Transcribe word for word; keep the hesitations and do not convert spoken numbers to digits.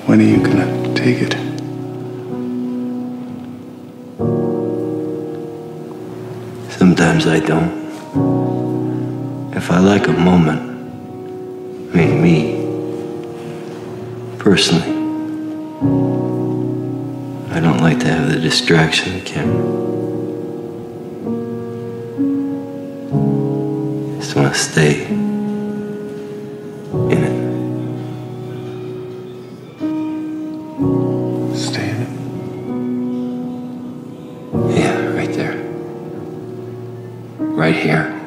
When are you gonna take it? Sometimes I don't. If I like a moment, I mean me, personally, I don't like to have the distraction of the camera. I just want to stay in it. Stay in it? Yeah, right there. Right here.